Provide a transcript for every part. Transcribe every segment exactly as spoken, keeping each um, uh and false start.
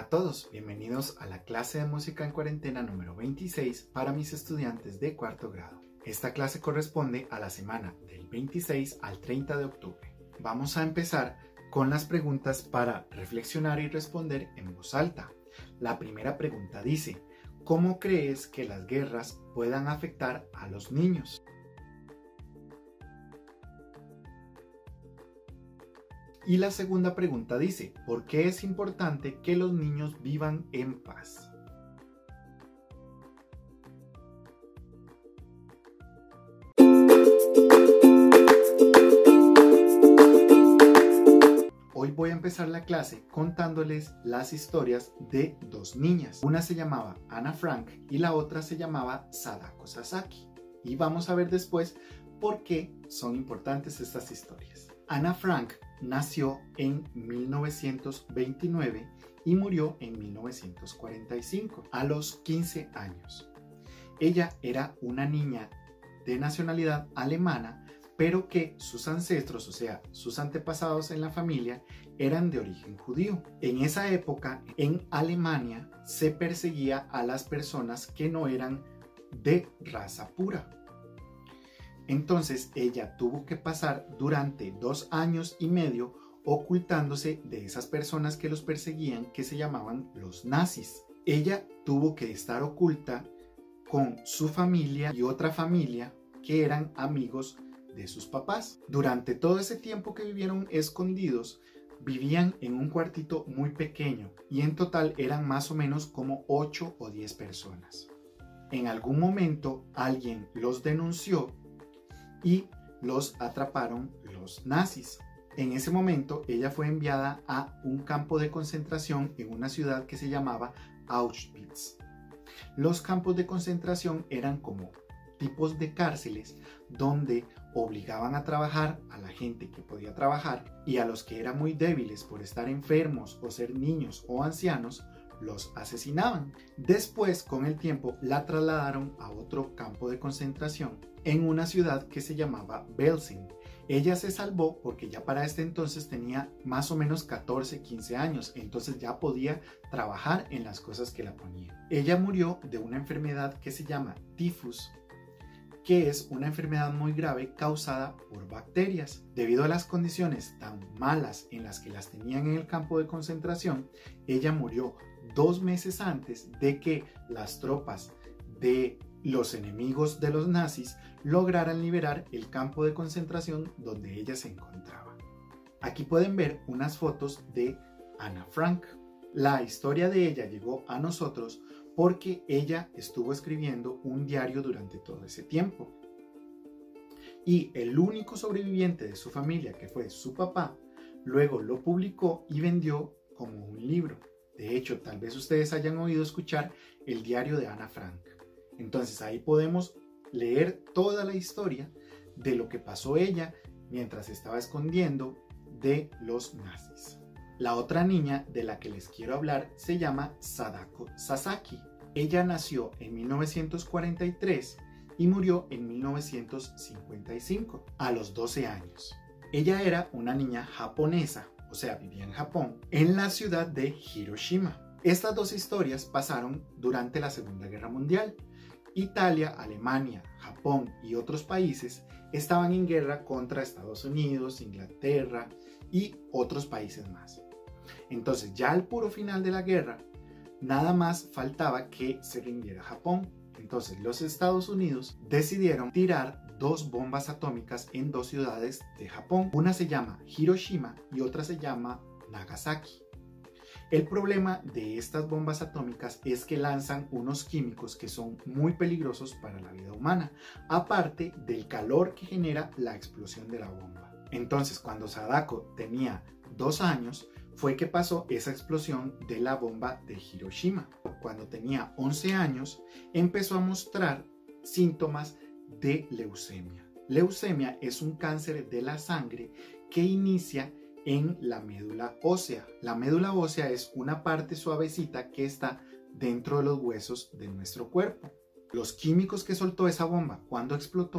a todos, bienvenidos a la clase de música en cuarentena número veintiséis para mis estudiantes de cuarto grado. Esta clase corresponde a la semana del veintiséis al treinta de octubre. Vamos a empezar con las preguntas para reflexionar y responder en voz alta. La primera pregunta dice: ¿cómo crees que las guerras puedan afectar a los niños? Y la segunda pregunta dice: ¿por qué es importante que los niños vivan en paz? Hoy voy a empezar la clase contándoles las historias de dos niñas. Una se llamaba Ana Frank y la otra se llamaba Sadako Sasaki. Y vamos a ver después por qué son importantes estas historias. Ana Frank nació en mil novecientos veintinueve y murió en mil novecientos cuarenta y cinco, a los quince años. Ella era una niña de nacionalidad alemana, pero que sus ancestros, o sea, sus antepasados en la familia, eran de origen judío. En esa época, en Alemania, se perseguía a las personas que no eran de raza pura. Entonces ella tuvo que pasar durante dos años y medio ocultándose de esas personas que los perseguían, que se llamaban los nazis. Ella tuvo que estar oculta con su familia y otra familia que eran amigos de sus papás. Durante todo ese tiempo que vivieron escondidos, vivían en un cuartito muy pequeño y en total eran más o menos como ocho o diez personas. En algún momento alguien los denunció y los atraparon los nazis. En ese momento ella fue enviada a un campo de concentración en una ciudad que se llamaba Auschwitz. Los campos de concentración eran como tipos de cárceles donde obligaban a trabajar a la gente que podía trabajar, y a los que eran muy débiles por estar enfermos o ser niños o ancianos los asesinaban. Después, con el tiempo, la trasladaron a otro campo de concentración en una ciudad que se llamaba Belzing. Ella se salvó porque ya para este entonces tenía más o menos catorce, quince años, entonces ya podía trabajar en las cosas que la ponían. Ella murió de una enfermedad que se llama tifus, que es una enfermedad muy grave causada por bacterias. Debido a las condiciones tan malas en las que las tenían en el campo de concentración, ella murió dos meses antes de que las tropas de los enemigos de los nazis lograran liberar el campo de concentración donde ella se encontraba. Aquí pueden ver unas fotos de Ana Frank. La historia de ella llegó a nosotros porque ella estuvo escribiendo un diario durante todo ese tiempo. Y el único sobreviviente de su familia, que fue su papá, luego lo publicó y vendió como un libro. De hecho, tal vez ustedes hayan oído escuchar el diario de Ana Frank. Entonces ahí podemos leer toda la historia de lo que pasó ella mientras estaba escondiendo de los nazis. La otra niña de la que les quiero hablar se llama Sadako Sasaki. Ella nació en mil novecientos cuarenta y tres y murió en mil novecientos cincuenta y cinco, a los doce años. Ella era una niña japonesa, o sea, vivía en Japón, en la ciudad de Hiroshima. Estas dos historias pasaron durante la Segunda Guerra Mundial. Italia, Alemania, Japón y otros países estaban en guerra contra Estados Unidos, Inglaterra y otros países más. Entonces, ya al puro final de la guerra, nada más faltaba que se rindiera Japón. Entonces, los Estados Unidos decidieron tirar dos bombas atómicas en dos ciudades de Japón. Una se llama Hiroshima y otra se llama Nagasaki. El problema de estas bombas atómicas es que lanzan unos químicos que son muy peligrosos para la vida humana, aparte del calor que genera la explosión de la bomba. Entonces, cuando Sadako tenía dos años, fue que pasó esa explosión de la bomba de Hiroshima. Cuando tenía once años, empezó a mostrar síntomas de leucemia. Leucemia es un cáncer de la sangre que inicia en la médula ósea. La médula ósea es una parte suavecita que está dentro de los huesos de nuestro cuerpo. Los químicos que soltó esa bomba cuando explotó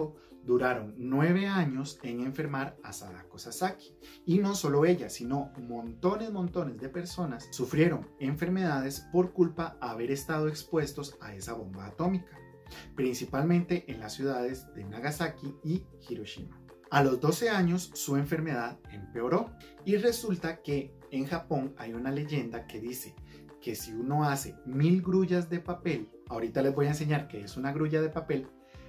duraron nueve años en enfermar a Sadako Sasaki. Y no solo ella, sino montones, montones de personas sufrieron enfermedades por culpa de haber estado expuestos a esa bomba atómica, principalmente en las ciudades de Nagasaki y Hiroshima. A los doce años su enfermedad empeoró y resulta que en Japón hay una leyenda que dice que si uno hace mil grullas de papel, ahorita les voy a enseñar qué es una grulla de papel.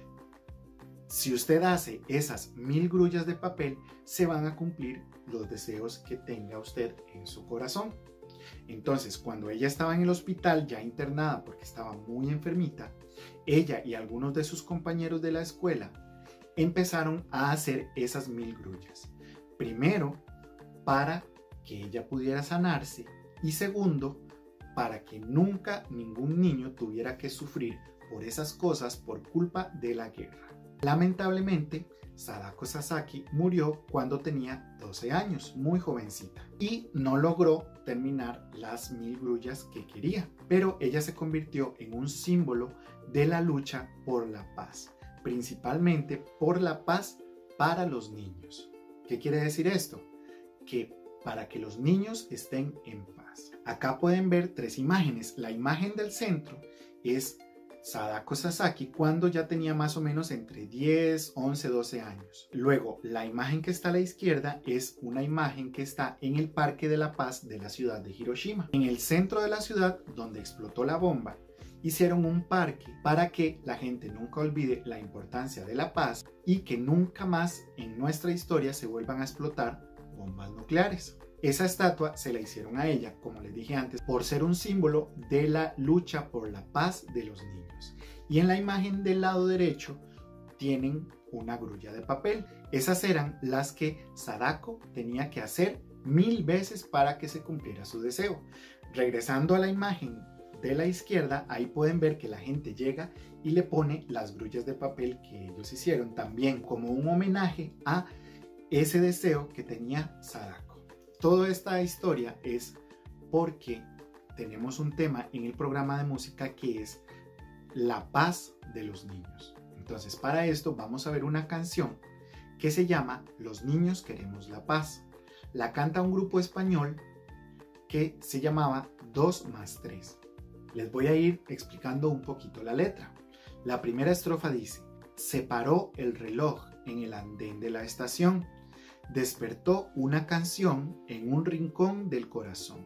Si usted hace esas mil grullas de papel, se van a cumplir los deseos que tenga usted en su corazón. Entonces, cuando ella estaba en el hospital ya internada porque estaba muy enfermita, ella y algunos de sus compañeros de la escuela empezaron a hacer esas mil grullas. Primero, para que ella pudiera sanarse, y segundo, para que nunca ningún niño tuviera que sufrir por esas cosas por culpa de la guerra. Lamentablemente, Sadako Sasaki murió cuando tenía doce años, muy jovencita, y no logró terminar las mil grullas que quería, pero ella se convirtió en un símbolo de la lucha por la paz, principalmente por la paz para los niños. ¿Qué quiere decir esto? Que para que los niños estén en paz. Acá pueden ver tres imágenes. La imagen del centro es Sadako Sasaki cuando ya tenía más o menos entre diez, once, doce años. Luego, la imagen que está a la izquierda es una imagen que está en el Parque de la Paz de la ciudad de Hiroshima. En el centro de la ciudad, donde explotó la bomba, hicieron un parque para que la gente nunca olvide la importancia de la paz y que nunca más en nuestra historia se vuelvan a explotar bombas nucleares. Esa estatua se la hicieron a ella, como les dije antes, por ser un símbolo de la lucha por la paz de los niños. Y en la imagen del lado derecho tienen una grulla de papel. Esas eran las que Sadako tenía que hacer mil veces para que se cumpliera su deseo. Regresando a la imagen de la izquierda, ahí pueden ver que la gente llega y le pone las grullas de papel que ellos hicieron, también como un homenaje a ese deseo que tenía Sadako. Toda esta historia es porque tenemos un tema en el programa de música que es la paz de los niños. Entonces, para esto vamos a ver una canción que se llama Los niños queremos la paz. La canta un grupo español que se llamaba dos más tres. Les voy a ir explicando un poquito la letra. La primera estrofa dice: se paró el reloj en el andén de la estación. Despertó una canción en un rincón del corazón.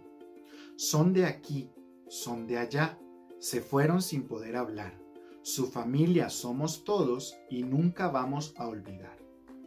Son de aquí, son de allá, se fueron sin poder hablar. Su familia somos todos y nunca vamos a olvidar.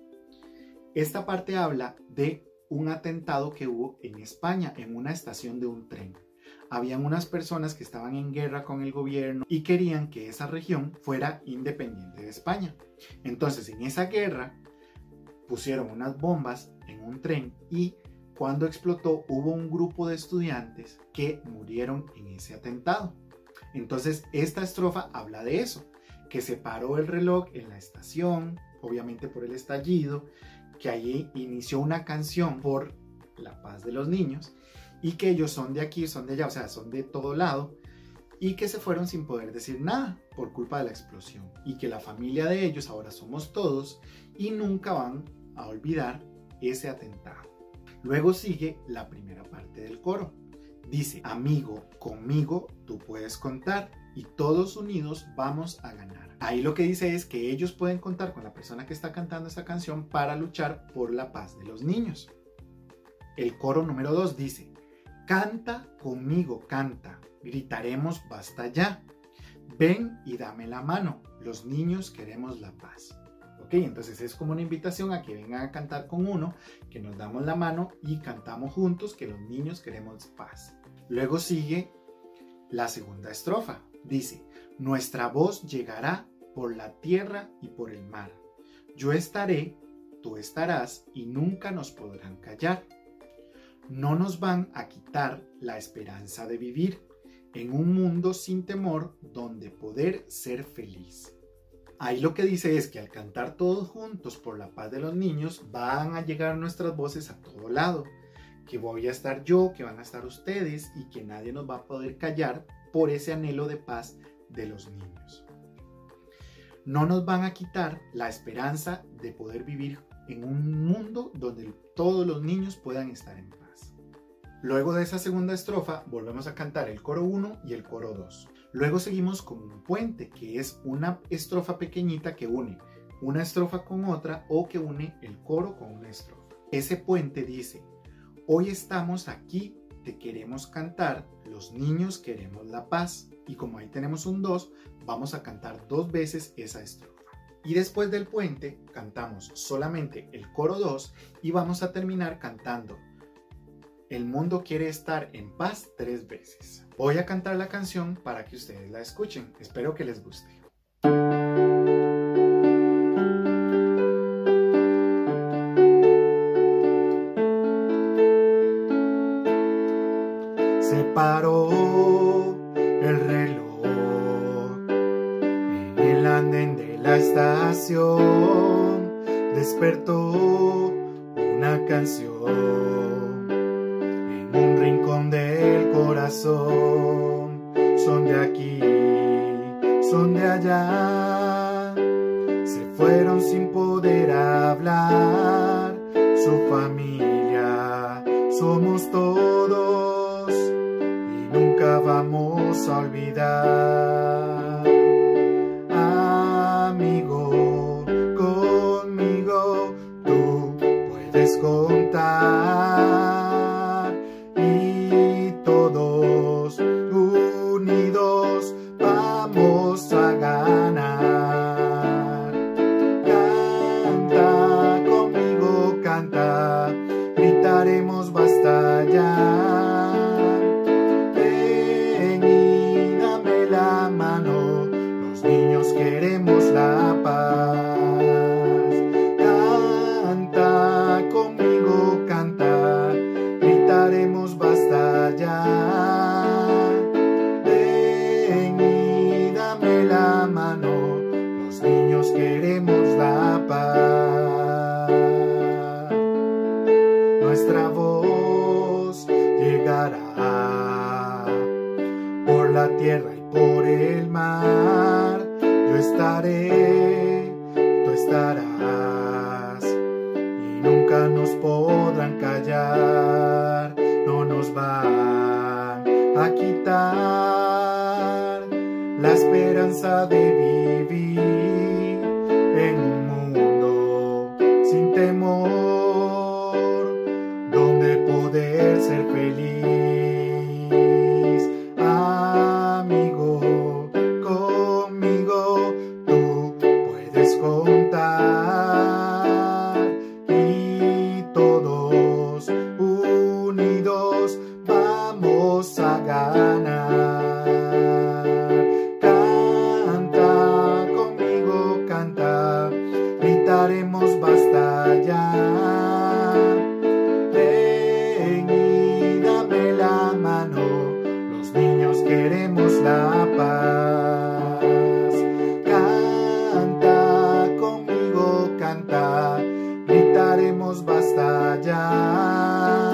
Esta parte habla de un atentado que hubo en España en una estación de un tren. Habían unas personas que estaban en guerra con el gobierno y querían que esa región fuera independiente de España. Entonces, en esa guerra pusieron unas bombas en un tren y cuando explotó hubo un grupo de estudiantes que murieron en ese atentado. Entonces esta estrofa habla de eso, que se paró el reloj en la estación, obviamente por el estallido, que allí inició una canción por la paz de los niños y que ellos son de aquí, son de allá, o sea, son de todo lado y que se fueron sin poder decir nada por culpa de la explosión y que la familia de ellos ahora somos todos y nunca van a olvidar ese atentado. Luego sigue la primera parte del coro. Dice: amigo, conmigo tú puedes contar y todos unidos vamos a ganar. Ahí lo que dice es que ellos pueden contar con la persona que está cantando esta canción para luchar por la paz de los niños. El coro número dos dice: canta conmigo, canta, gritaremos basta ya. Ven y dame la mano, los niños queremos la paz. Ok, entonces es como una invitación a que vengan a cantar con uno, que nos damos la mano y cantamos juntos que los niños queremos paz. Luego sigue la segunda estrofa. Dice: nuestra voz llegará por la tierra y por el mar. Yo estaré, tú estarás y nunca nos podrán callar. No nos van a quitar la esperanza de vivir en un mundo sin temor donde poder ser feliz. Ahí lo que dice es que al cantar todos juntos por la paz de los niños van a llegar nuestras voces a todo lado, que voy a estar yo, que van a estar ustedes y que nadie nos va a poder callar por ese anhelo de paz de los niños. no nos van a quitar la esperanza de poder vivir en un mundo donde todos los niños puedan estar en paz. Luego de esa segunda estrofa volvemos a cantar el coro uno y el coro dos. Luego seguimos con un puente, que es una estrofa pequeñita que une una estrofa con otra o que une el coro con una estrofa. Ese puente dice: hoy estamos aquí, te queremos cantar, los niños queremos la paz. Y como ahí tenemos un dos, vamos a cantar dos veces esa estrofa. Y después del puente cantamos solamente el coro dos y vamos a terminar cantando el mundo quiere estar en paz tres veces. Voy a cantar la canción para que ustedes la escuchen. Espero que les guste. Se paró el reloj en el andén de la estación, despertó una canción en un rincón del corazón. Son de aquí, son de allá, se fueron sin poder hablar, su familia somos todos y nunca vamos a olvidar. Amigo, conmigo tú puedes contar y todos unidos vamos a ganar. Canta conmigo, canta, gritaremos basta ya. Ven y dame la mano, los niños queremos la paz. Canta conmigo, canta, gritaremos basta ya. Ven y dame la mano, los niños queremos la paz. Nuestra voz llegará por la tierra y por el mar. Yo estaré, tú estarás y nunca nos podrán callar. No nos van a quitar la esperanza de vivir en un mundo sin temor, donde poder ser feliz. Amigo, conmigo tú puedes contar y todos unidos vamos a ganar. Canta conmigo, canta, gritaremos basta ya. Ven y dame la mano, los niños queremos la paz. Canta conmigo, canta, gritaremos basta ya.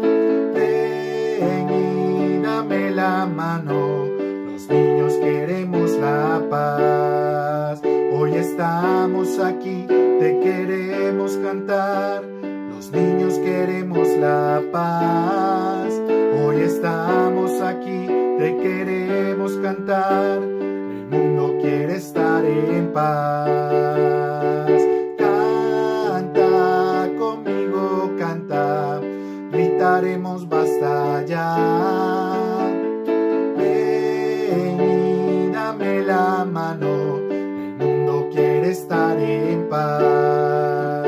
Ven y dame la mano, los niños queremos la paz. Hoy estamos aquí, te queremos cantar, los niños queremos la paz. Hoy estamos aquí, te queremos cantar, el mundo quiere estar en paz. Canta conmigo, canta, gritaremos basta ya. Ven y dame la mano, el mundo quiere estar en paz.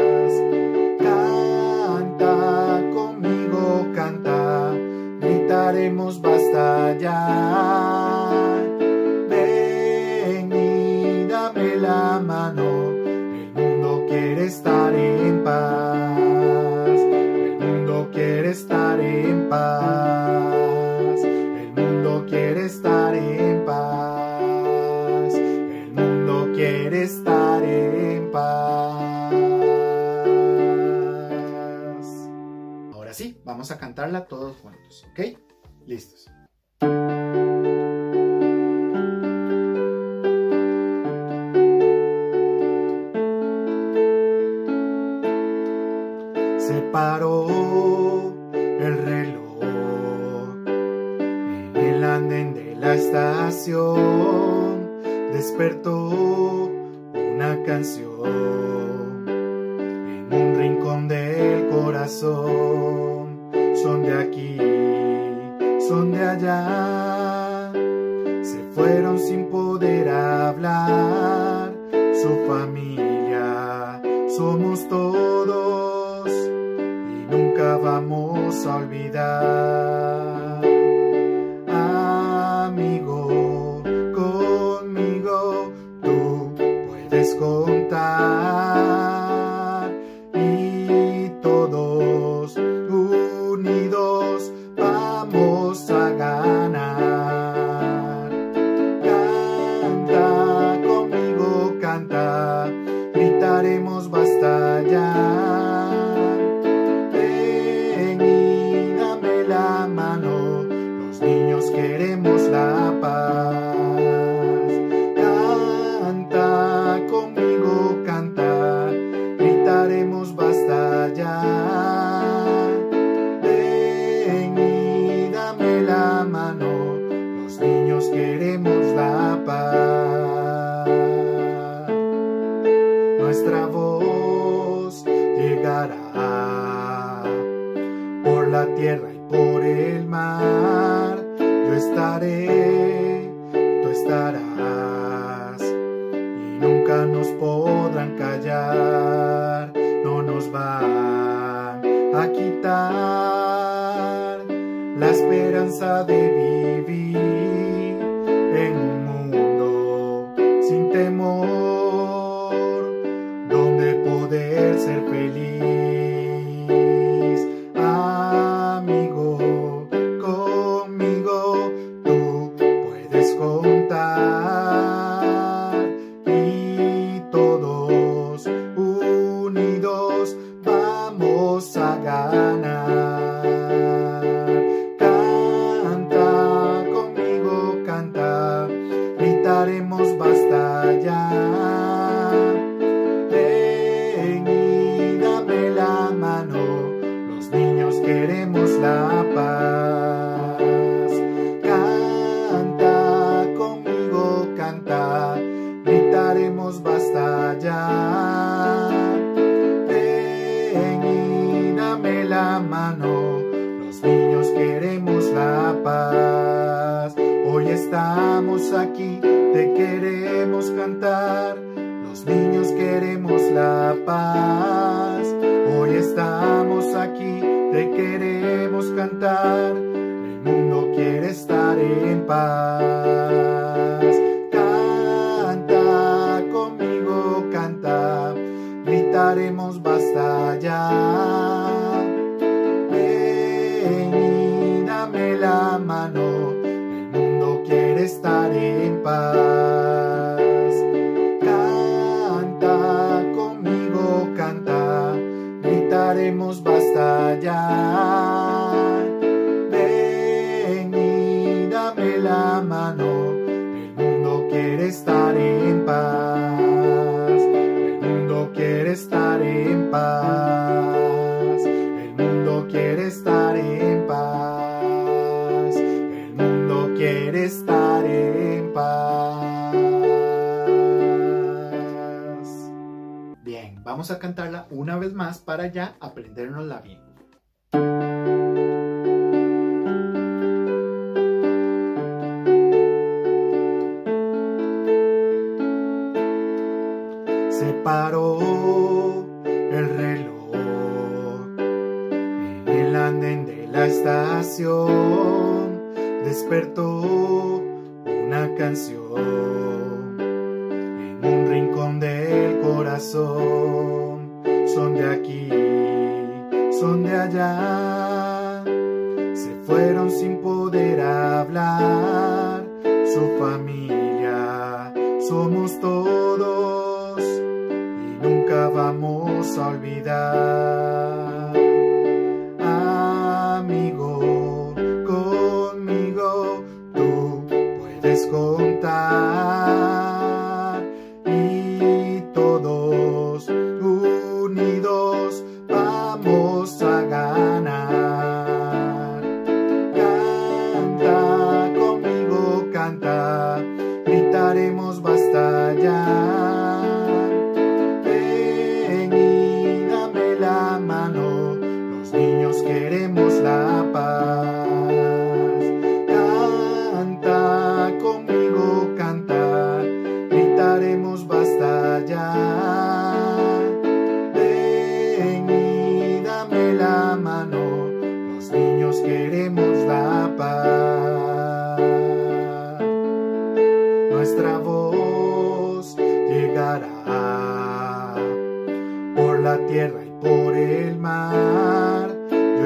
Canta conmigo, canta, gritaremos basta ya. Ven y dame la mano, el mundo quiere estar en paz. El mundo quiere estar en paz. El mundo quiere estar en paz. El mundo quiere estar en paz. Ahora sí, vamos a cantarla todos juntos, ¿ok? Listos. paró el reloj en el andén de la estación, despertó una canción en un rincón del corazón. Son de aquí, son de allá, se fueron sin poder hablar, su familia somos todos y nunca vamos a olvidar. Amigo, conmigo tú puedes contar y todos unidos vamos a ganar. Canta conmigo, canta, gritaremos basta ya. Ven y dame la mano, los niños queremos la paz. Canta conmigo, canta, gritaremos basta ya. Ven y dame la mano, los niños queremos la paz. Nuestra voz llegará por la tierra y por el mar. Yo estaré, tú estarás, y nunca nos podrán callar. No nos van a quitar la esperanza de vivir en un mundo sin temor, donde poder ser feliz. Amigo, conmigo tú puedes contar y todos unidos vamos a ganar. Canta conmigo, canta, gritaremos basta ya. Ven y dame la mano, los niños queremos la paz. Canta conmigo, canta, gritaremos basta ya. Ven y dame la mano, los niños queremos la paz. Hoy estamos aquí, te queremos cantar, los niños queremos la paz. Hoy estamos aquí, te queremos cantar, el mundo quiere estar en paz. Canta conmigo, canta, gritaremos basta ya. Ven y dame la mano, el mundo quiere estar en paz. Canta conmigo, canta, gritaremos basta ya. Ven y dame la mano, el mundo quiere estar en paz. El mundo quiere estar en paz. El mundo quiere estar en paz. El mundo quiere estar en paz. Bien, vamos a cantarla una vez más para ya aprendérnosla bien. Se paró el reloj en el andén de la estación, despertó una canción en un rincón del corazón. Son de aquí, son de allá, se fueron sin poder hablar, su familia somos todos y nunca vamos a olvidar. Amigo, conmigo tú puedes contar y todos unidos vamos a ganar.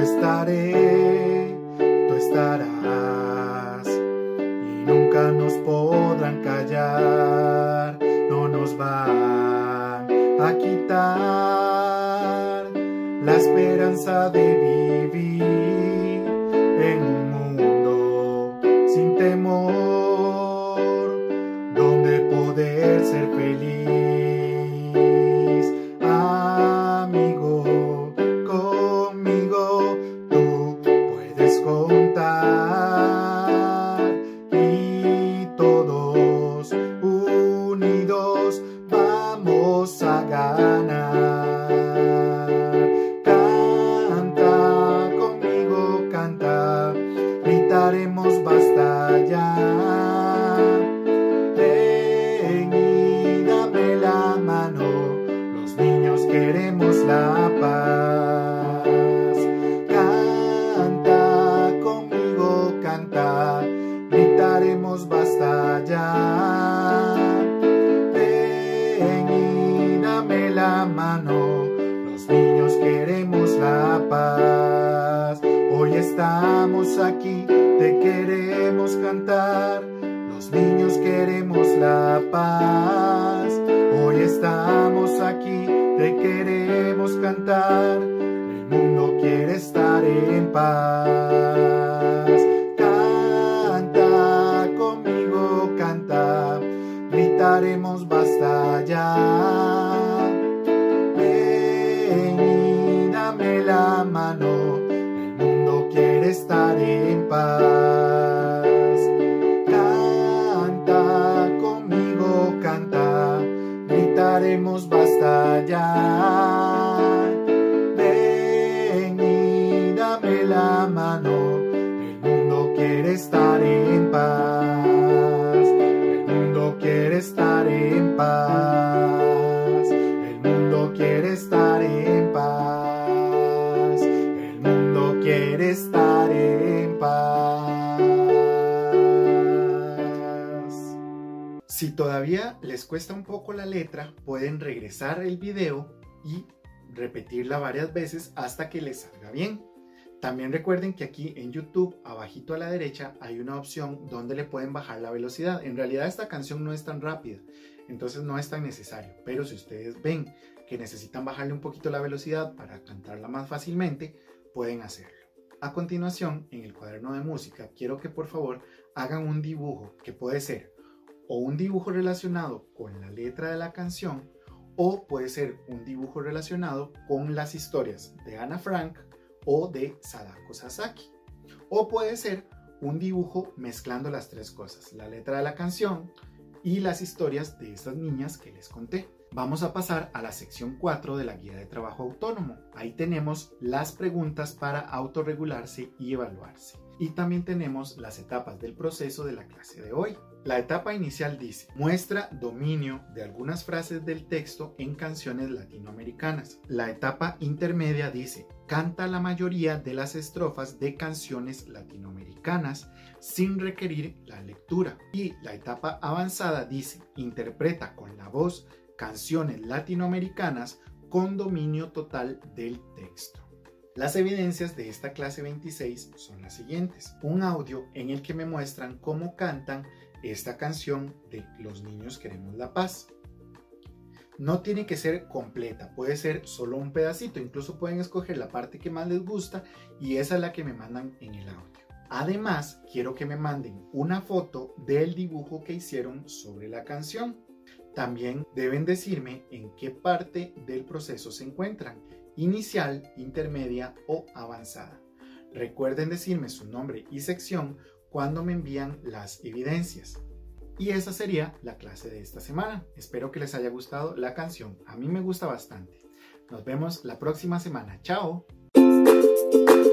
estaré, tú estarás, y nunca nos podrán callar, no nos van a quitar la esperanza de vivir en un mundo sin temor, donde poder ser feliz. Amigo, conmigo tú puedes contar, y todos unidos vamos a ganar. Canta conmigo, canta, gritaremos basta ya. Ven y dame la mano, los niños queremos la paz. Canta conmigo, canta, gritaremos basta ya. Ven y dame la mano, los niños queremos la paz. Hoy estamos aquí, te queremos cantar, los niños queremos la paz. Hoy estamos aquí, te queremos cantar, el mundo quiere estar en paz. Canta conmigo, canta, gritaremos basta ya. Ven y dame la mano, el mundo quiere estar en paz. Canta conmigo, canta, gritaremos basta ya. Ven y dame la mano, el mundo quiere estar en paz. El mundo quiere estar en paz. El mundo quiere estar en paz. El mundo quiere estar en paz. Si todavía les cuesta un poco la letra, pueden regresar el video y repetirla varias veces hasta que les salga bien. También recuerden que aquí en YouTube, abajito a la derecha, hay una opción donde le pueden bajar la velocidad. En realidad esta canción no es tan rápida, entonces no es tan necesario. Pero si ustedes ven que necesitan bajarle un poquito la velocidad para cantarla más fácilmente, pueden hacerlo. A continuación, en el cuaderno de música, quiero que por favor hagan un dibujo que puede ser o un dibujo relacionado con la letra de la canción, o puede ser un dibujo relacionado con las historias de Ana Frank o de Sadako Sasaki, o puede ser un dibujo mezclando las tres cosas, la letra de la canción y las historias de estas niñas que les conté. Vamos a pasar a la sección cuatro de la guía de trabajo autónomo. Ahí tenemos las preguntas para autorregularse y evaluarse. Y también tenemos las etapas del proceso de la clase de hoy. La etapa inicial dice: muestra dominio de algunas frases del texto en canciones latinoamericanas. La etapa intermedia dice: canta la mayoría de las estrofas de canciones latinoamericanas sin requerir la lectura. Y la etapa avanzada dice: interpreta con la voz canciones latinoamericanas con dominio total del texto. Las evidencias de esta clase veintiséis son las siguientes: un audio en el que me muestran cómo cantan esta canción de Los niños queremos la paz. No tiene que ser completa, puede ser solo un pedacito, incluso pueden escoger la parte que más les gusta y esa es la que me mandan en el audio. Además, quiero que me manden una foto del dibujo que hicieron sobre la canción. También deben decirme en qué parte del proceso se encuentran: inicial, intermedia o avanzada. Recuerden decirme su nombre y sección cuando me envían las evidencias. Y esa sería la clase de esta semana. Espero que les haya gustado la canción. A mí me gusta bastante. Nos vemos la próxima semana. ¡Chao!